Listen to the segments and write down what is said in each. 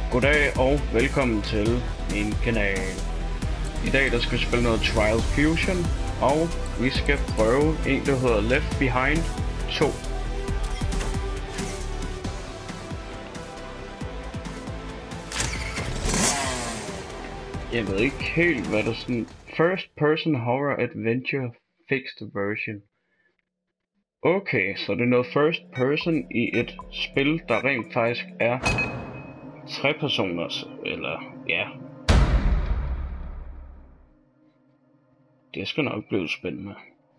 Goddag og velkommen til min kanal. I dag der skal vi spille noget Trials Fusion, og vi skal prøve en der hedder Left Behind 2. Jeg ved ikke helt hvad der er sådan First Person Horror Adventure Fixed Version. Okay, så det er noget first person i et spil der rent faktisk er 3 personers, eller ja. Det skal nok blive spændende.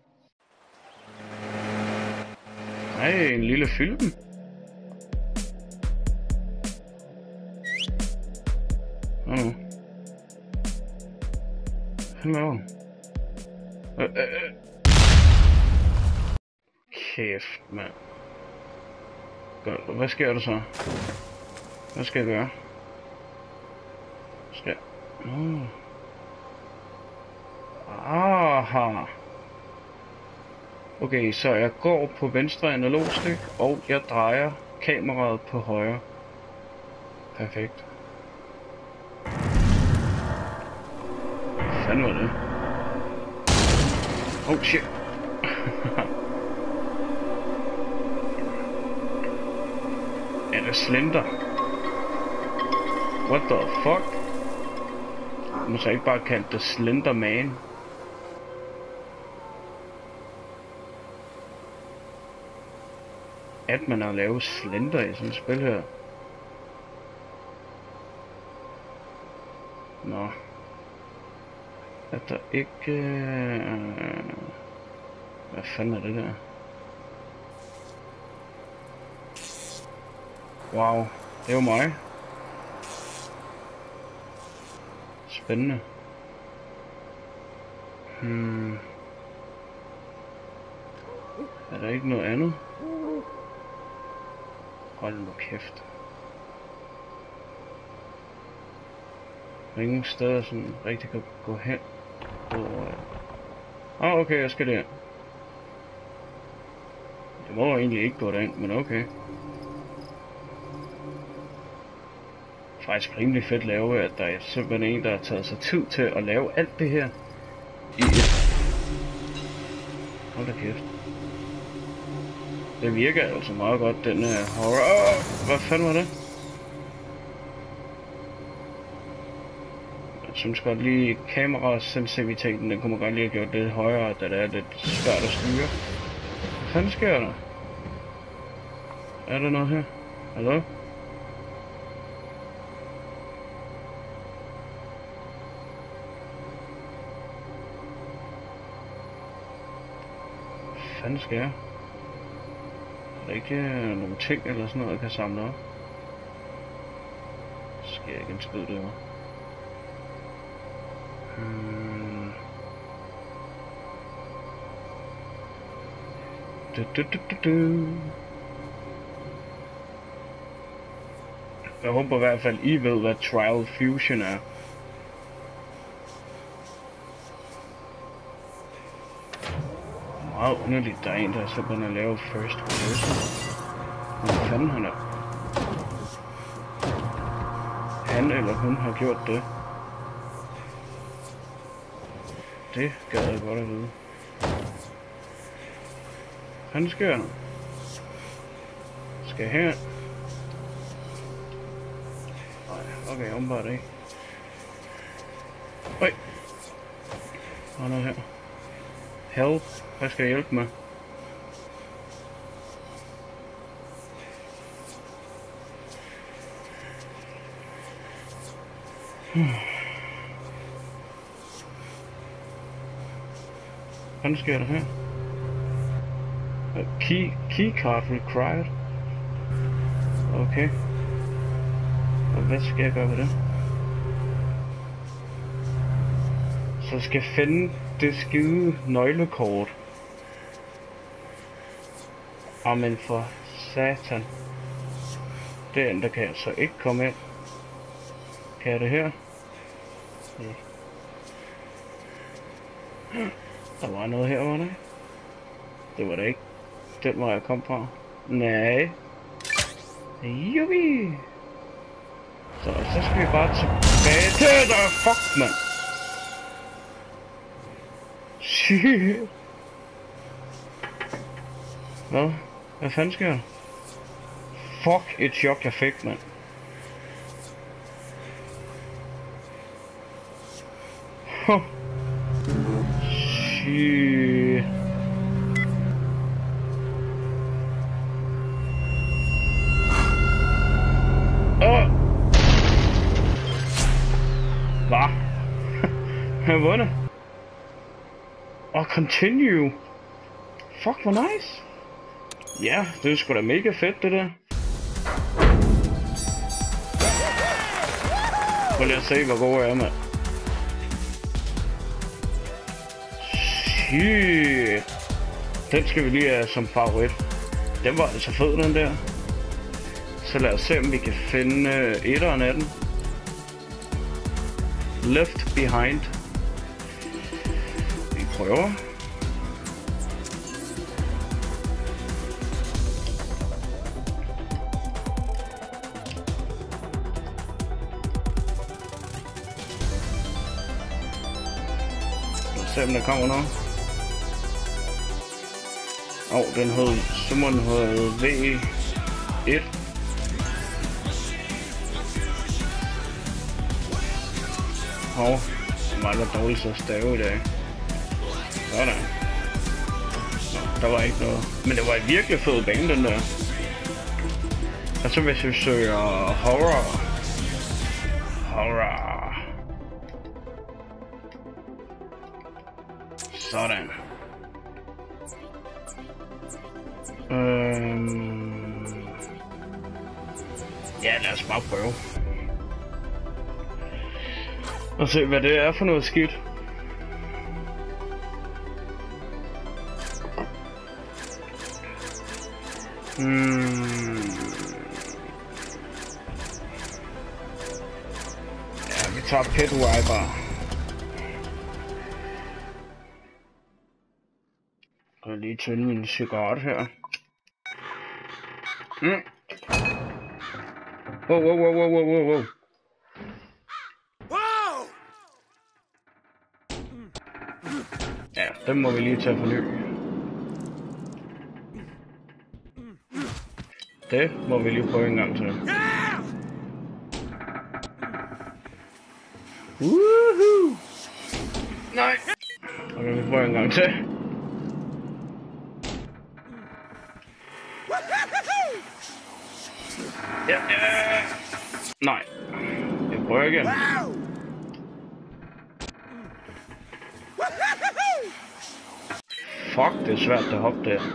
Ej, en lille film. Hello. Kæft, mand. Hvad sker der så? Hvad skal jeg gøre? Aha. Okay, så jeg går på venstre analogstik, og jeg drejer kameraet på højre. Perfekt. Hvad fanden var det? Oh shit. Er det Slender? What the fuck? Man så ikke bare kalde det Slender Man. At man har lavet Slender i sådan et spil her. Nå. At der ikke... Hvad fanden er det der? Wow, det er jo mig. Spændende. Er der ikke noget andet? Hold nu kæft. Der er ingen steder sådan rigtig kan gå hen. Okay, jeg skal der. Det må egentlig ikke gå derind, men okay. Faktisk rimelig fedt lave, at der er simpelthen en, der har taget sig tid til at lave alt det her i et... Hold da kæft. Det virker altså meget godt, den her horror... Hvad fanden var det? Jeg synes godt lige kamerasensiviteten, den kunne man godt lige have gjort lidt højere, da det er lidt svært at styre. Hvad fanden sker der? Er der noget her? Hallo? Hvad fanden sker jeg? Er der ikke nogle ting eller sådan noget, jeg kan samle op? Så skal jeg ikke en skid derovre. Jeg håber i hvert fald, I ved, hvad Trial Fusion er. Meget underligt, der er en, der er simpelthen at lave first person. Hvad fanden han er? Han eller hun har gjort det. Det gad jeg godt at vide. Han sker der. Skal jeg her? Nej, okay, åbenbart ikke. Øj! Der er noget her. Help. Hvad skal jeg hjælpe med? Hvad sker der her? Keycard required. Okay. Og hvad skal jeg gøre ved det? Så skal jeg finde det skide nøglekort. Men for satan. Den der kan jeg så ikke komme ind. Kan jeg det her? Nej. Der var noget her, var der? Det var det ikke. Den hvor jeg kom fra. Nej. Jubi! Så Så skal vi bare tilbage til der. Fuck, mand. Shit. Hvad? Hvad fanden sker der? Fuck, et chok jeg fik, mand. Huh. Shit. Hvad? Jeg har vundet. Og continue. Fuck, hvor nice. Ja, det er sgu da mega fedt, det der. Prøv lige at se, hvor god jeg er, mand. Shit. Den skal vi lige have som favorit. Den var altså fed, den der. Så lad os se, om vi kan finde etteren af den. Left Behind. Vi prøver. Lad os se, om der kommer noget. Den hed Simon hed V1. Det var lidt dårligt så stave i dag. Sådan. Nå, der var ikke noget. Men det var en virkelig fed bane, den der. Og så hvis vi søger horror. Sådan. Ja, lad os bare prøve. Og se hvad det er for noget skidt. Ja, vi tager Pit Viper. Jeg kan lige tænde min cigaret her. Wow. Ja, den må vi lige tage for ny. Det må vi lige prøve en gang til. Woohoo! Nej! Okay, vi prøver en gang til. Ja. Nej. Jeg prøver igen. Fuck, det er svært at hoppe der.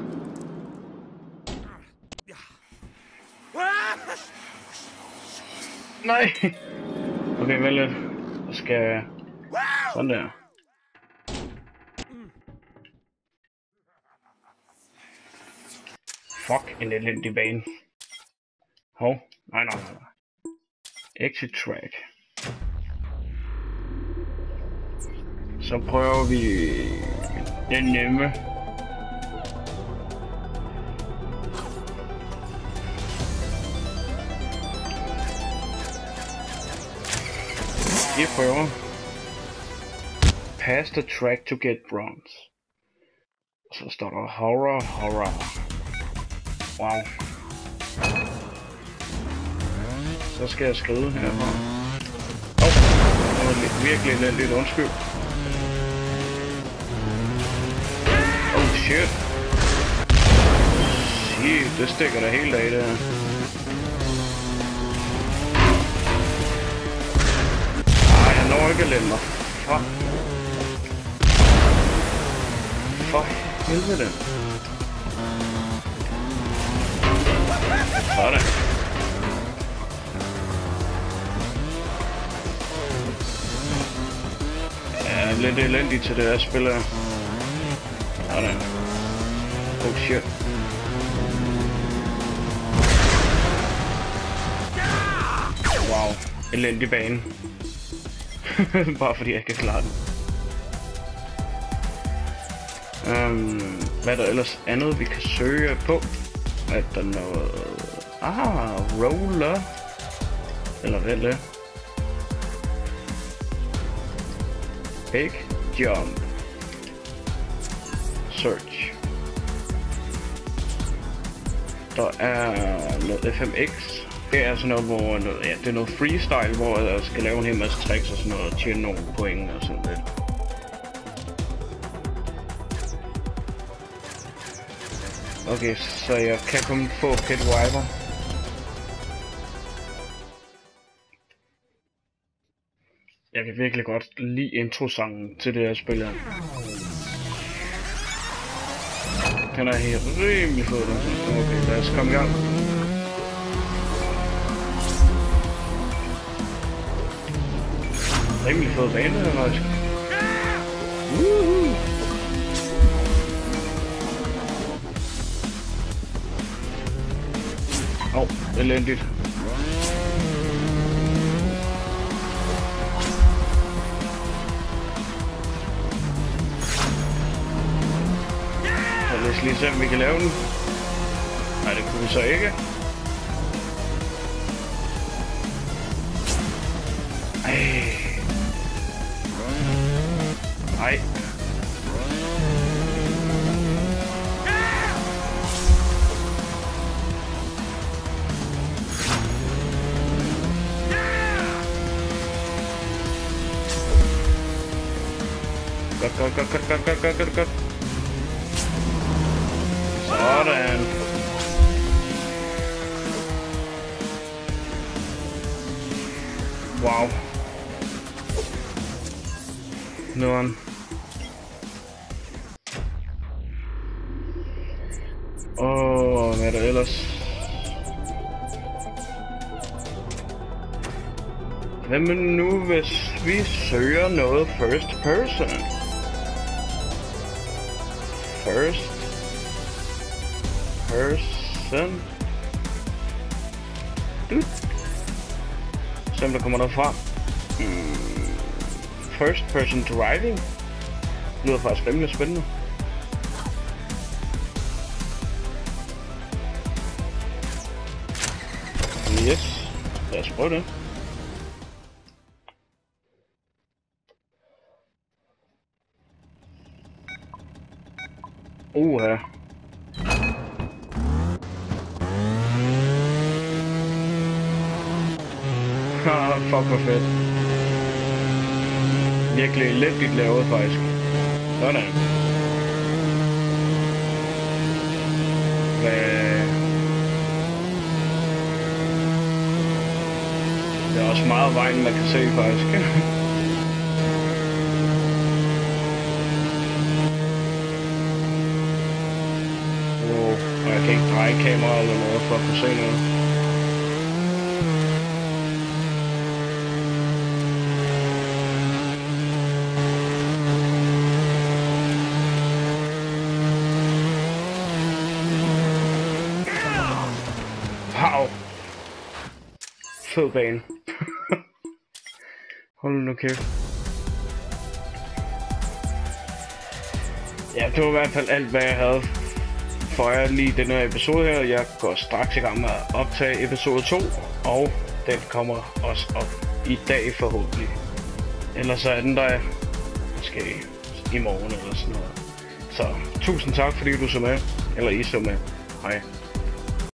Nej! Okay, vel lidt. Jeg skal... Sådan der. Fuck, en elendig bane. Hov, nej. Exit track. Så prøver vi den nemme. Vi prøver. Pass the track to get bronze. Så står der horror. Wow. Så skal jeg skrive herfra. Det var virkelig lidt undskyld. Shit. Shit, det stikker der helt af der. Jeg når ikke at lade mig. Fuck. For helvede. Sådan. Jeg er lidt elendig til det her spil her. Sådan. Oh shit. Wow. Elendig bane. Bare fordi jeg ikke kan klare den. Hvad er der ellers andet vi kan søge på? Er der noget... roller? Eller hvad er det? Big jump. Search. Der er noget FMX. Det er sådan noget, hvor det er noget freestyle, hvor jeg skal lave en hel masse tricks og sådan noget, og tjene nogle point og sådan lidt. Okay, så jeg kan kun få Pit Viper. Jeg kan virkelig godt lide introsangen til det her spil her. Den er helt rimelig fed. Okay, lad os komme i gang. Rimelig fed bane her, faktisk. Woohoo! Elendigt. Så lad os lige se, om vi kan lave den. Nej, det kunne vi så ikke. Nej. Godt. Sådan. Wow. Nederen. Hvad er der ellers? Hvad med nu, hvis vi søger noget first person? First person. Se om der kommer noget fra. First person driving. Det lyder faktisk rimelig spændende. Yes, lad os prøve det. Her. Fuck hvor fedt. Virkelig elendigt lavet faktisk. Sådan. Det er også meget vejen man kan se faktisk. Og jeg kan ikke dreje kameraet eller noget for at kunne se noget. Wow. Fed bane. Hold nu kæft. Ja, det var i hvert fald alt hvad jeg havde for jer lige den her episode her. Jeg går straks i gang med at optage episode 2, og den kommer også op i dag forhåbentlig. Ellers så er den der måske i morgen eller sådan noget. Så tusind tak fordi du så med, eller I så med. Hej.